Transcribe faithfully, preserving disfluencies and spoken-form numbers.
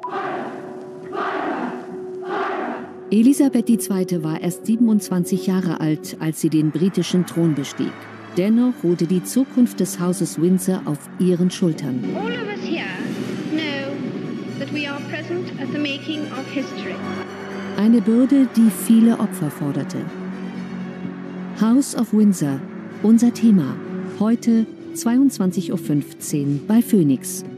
Elisabeth die Zweite war erst siebenundzwanzig Jahre alt, als sie den britischen Thron bestieg. Dennoch ruhte die Zukunft des Hauses Windsor auf ihren Schultern. All of us here know that we are present at the making of history. Eine Bürde, die viele Opfer forderte. House of Windsor, unser Thema. Heute zweiundzwanzig Uhr fünfzehn bei Phoenix.